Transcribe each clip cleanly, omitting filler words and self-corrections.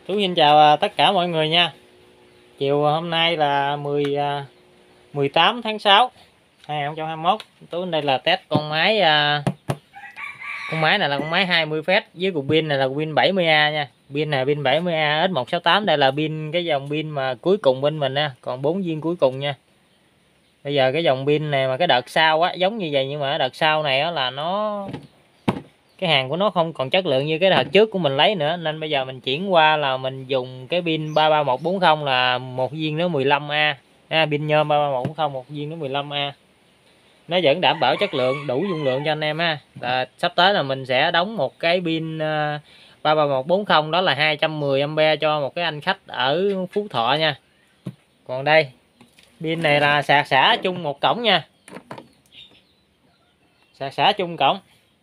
Chú xin chào tất cả mọi người nha. Chiều hôm nay là 18 tháng 6 2021. Tú đây là test con máy này là con máy 20W với cục pin này là cục pin 70A nha. Pin này pin 70A X168, đây là pin cái dòng pin mà cuối cùng bên mình nha, còn 4 viên cuối cùng nha. Bây giờ cái dòng pin này mà cái đợt sau á giống như vậy, nhưng mà đợt sau này á là cái hàng của nó không còn chất lượng như cái đợt trước của mình lấy nữa, nên bây giờ mình chuyển qua là mình dùng cái pin 33140 là một viên nó 15A pin nhôm 33140 một viên nó 15A. Nó vẫn đảm bảo chất lượng, đủ dung lượng cho anh em ha. Và sắp tới là mình sẽ đóng một cái pin 33140 đó là 210A cho một cái anh khách ở Phú Thọ nha. Còn đây pin này là sạc xả chung một cổng nha, sạc xả chung cổng.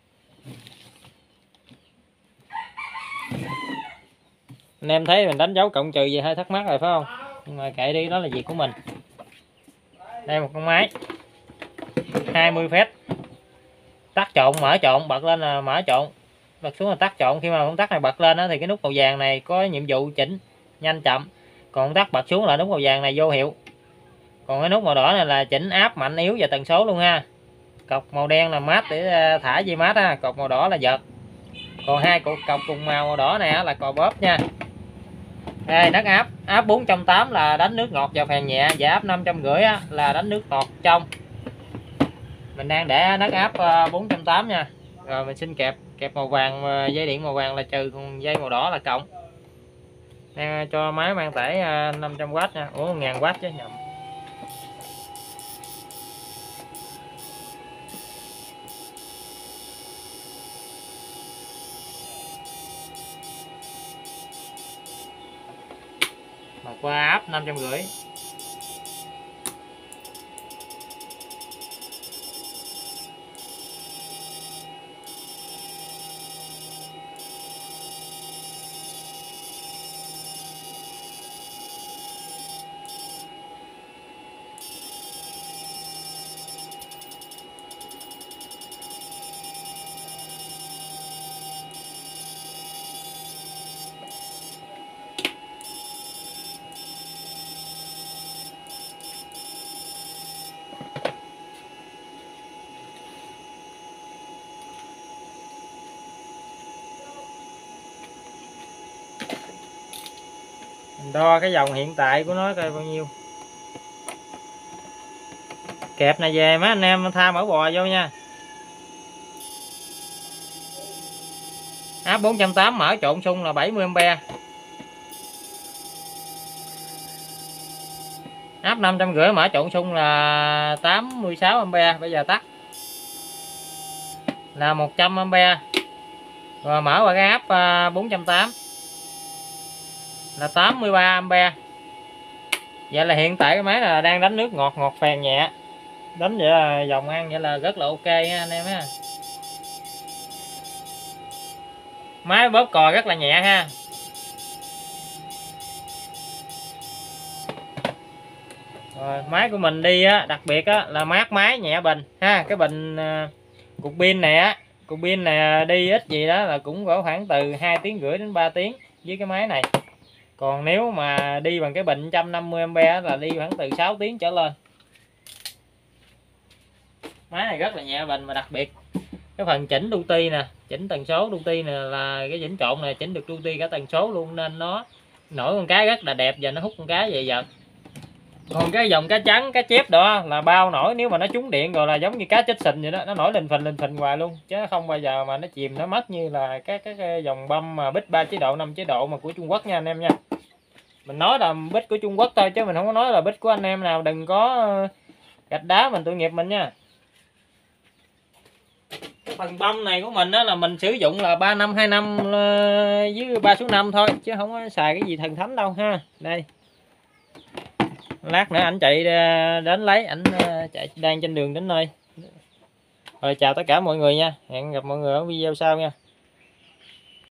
Anh em thấy mình đánh dấu cộng trừ gì hơi thắc mắc rồi phải không, nhưng mà kệ đi, đó là việc của mình. Đây một con máy 20W, tắt trộn mở trộn, bật lên là mở trộn, bật xuống là tắt trộn. Khi mà công tắc này bật lên đó, thì cái nút màu vàng này có nhiệm vụ chỉnh nhanh chậm, còn công tắc bật xuống là nút màu vàng này vô hiệu. Còn cái nút màu đỏ này là chỉnh áp mạnh yếu và tần số luôn ha. Cọc màu đen là mát để thả dây mát ha, cọc màu đỏ là vợt. Còn hai cọc cùng màu đỏ này là cò bóp nha. Đây, nấc áp 480 là đánh nước ngọt vào phèn nhẹ, và áp 550 là đánh nước ngọt trong. Mình đang để nấc áp 480 nha. Rồi mình xin kẹp màu vàng, dây điện màu vàng là trừ, còn dây màu đỏ là cộng. Đang cho máy mang tải 500W nha. Ủa 1000W chứ nhầm. Mà qua áp 550. Mình đo cái dòng hiện tại của nó coi bao nhiêu. Kẹp này về mấy anh em tha mỡ bò vô nha. Áp 480 mở trộn xung là 70A. Áp 550 mở trộn xung là 86A. Bây giờ tắt là 100A. Rồi mở qua cái áp 480 là 83A. Vậy là hiện tại cái máy là đang đánh nước ngọt phèn nhẹ. Đánh vậy là dòng ăn vậy là rất là ok ha anh em ha. Máy bóp cò rất là nhẹ ha. Rồi, máy của mình đi á, đặc biệt á là mát máy nhẹ bình ha. Cái bình cục pin này á, cục pin này đi ít gì đó là cũng có khoảng từ 2,5 tiếng đến 3 tiếng với cái máy này. Còn nếu mà đi bằng cái bình 150A là đi khoảng từ 6 tiếng trở lên. Máy này rất là nhẹ bình, mà đặc biệt cái phần chỉnh đu ti nè, chỉnh tần số đu ti nè, là cái chỉnh trộn này chỉnh được đu ti cả tần số luôn, nên nó nổi con cá rất là đẹp và nó hút con cá về giật. Còn cái dòng cá trắng, cá chép đó là bao nổi, nếu mà nó trúng điện rồi là giống như cá chết sình vậy đó, nó nổi lên phình hoài luôn, chứ không bao giờ mà nó chìm nó mất như là các dòng băm mà bích 3 chế độ 5 chế độ mà của Trung Quốc nha anh em nha. Mình nói là bích của Trung Quốc thôi, chứ mình không có nói là bích của anh em nào, đừng có gạch đá mình tội nghiệp mình nha. Cái phần băm này của mình đó là mình sử dụng là 3525 với 3 số 5 thôi, chứ không có xài cái gì thần thánh đâu ha. Đây, lát nữa ảnh chạy đến lấy, ảnh chạy đang trên đường đến nơi. Rồi chào tất cả mọi người nha, hẹn gặp mọi người ở video sau nha.